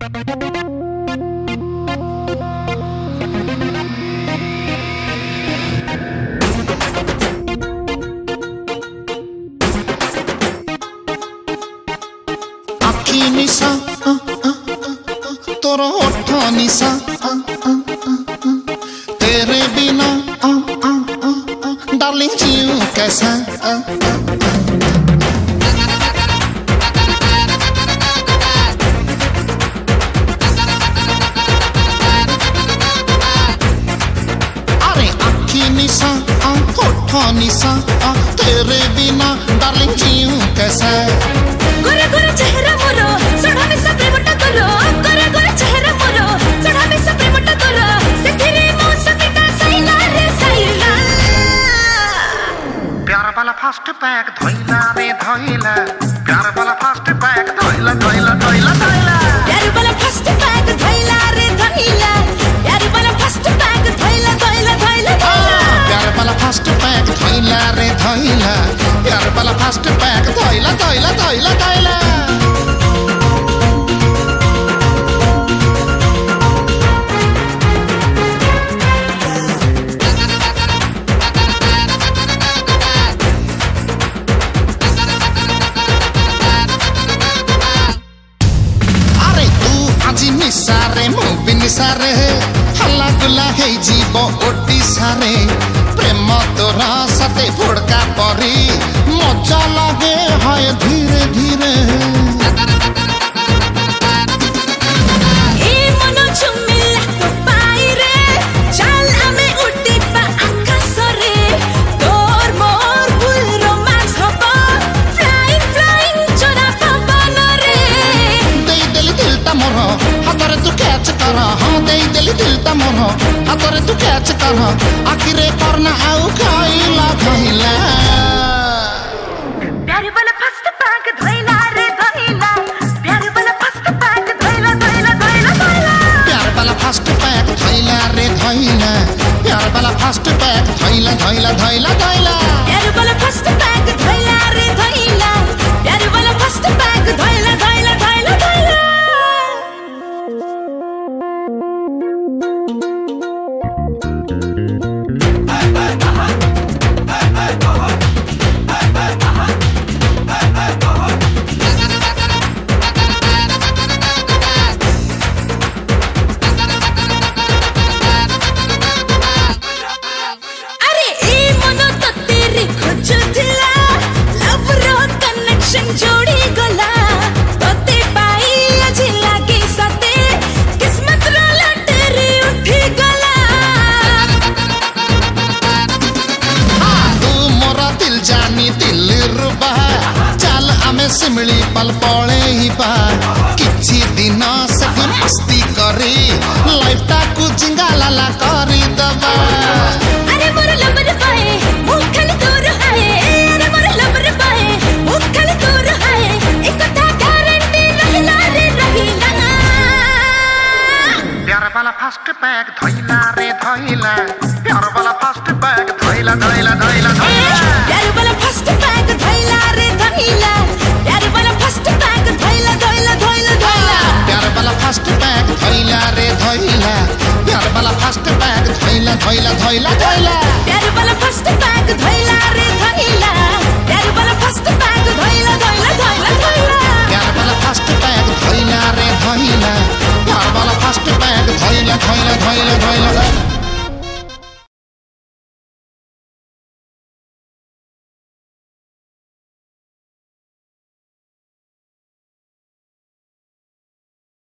आखी निशा तोर होठ निशा तेरे बिना डार्लिंग जीऊं कैसा अरे आखी निशा होठ निशा तेरे बिना डार्लिंग जीऊं कैसा गोरे गोरे चेहरा मोरो सोढ़ा में सब प्रेमटा तोरो गोरे गोरे चेहरा मोरो सोढ़ा में सब प्रेमटा तोरो सेथिरे मो सकेटा सैला रे सैला प्यार वाला फास्ट पैक धोइला रे धोइला प्यार वाला फास्ट पैक धोइला धोइला धोइला धोइला प्यार वाला फास्ट पैक धोइला रे धोइला प्यार वाला फास्ट पैक धोइला धोइला धोइला प्यार वाला फास्ट पैक धोइला रे धोइला प्यार वाला फास्ट पैक धोइला धोइला धोइला धोइला अरे तू आज निसारे मु भी निसारे हल्ला गुला हे जीव ओडिशारे प्रेम तोरा साथे फोड़का परी मजा लागे हाय धीरे धीरे ए मनो झुमिला तो पाई रे चल आमे उड्डी पा आकाश रे तोर मोर फुल रोमांस हबो फ्लाइंग फ्लाइंग चोरा पवन रे देई देली दिलटा मोर हातरे तू कैच कर हाँ देई देली दिलटा मोर हातरे तू कैच कर आखिरे करना आउ खाइला खाइला प्यार वाला फर्स्ट पैक धोइला रे धोइला प्यार वाला फर्स्ट पैक धोइला धोइला धोइला धोइला प्यार वाला फास्ट पैक धोइला रे धोइला प्यार वाला फास्ट पैक धोइला धोइला धोइला धोइला प्यार वाला फर्स्ट पैक धोइला रे धोइला प्यार वाला फर्स्ट पैक धोइला धोइला धोइला धोइला अरे ए मनो तो तेरी खोज थिला लव रो कनेक्शन जोड़ी गला तोते पाई आज लागे सते किस्मत रो लटरी उठी गला तू मोरा दिल जानी दिल रुबा चल आमे सिमली पल पड़े ही बा किछि दिन सखी मस्ती करी लाइफ टा को जिंगाला करी दबा अरे मोर लबर पाए मुख खाली दूर आए अरे मोर लबर पाए मुख खाली दूर आए एक कथा गारंटी रहिला रे रहिला प्यार वाला फास्ट पैक धोइला रे धोइला प्यार वाला फास्ट पैक धोइला धोइला धोइला धोइला प्यार वाला फर्स्ट पैक धोइला रे धोइला प्यार वाला फर्स्ट पैक धोइला धोइला धोइला धोइला प्यार वाला फास्ट पैक धोइला रे धोइला प्यार वाला फास्ट पैक धोइला धोइला धोइला धोइला प्यार वाला फर्स्ट पैक धोइला रे धोइला प्यार वाला फर्स्ट पैक धोइला धोइला धोइला धोइला प्यार वाला फास्ट पैक धोइला रे धोइला प्यार वाला फास्ट पैक धोइला धोइला धोइला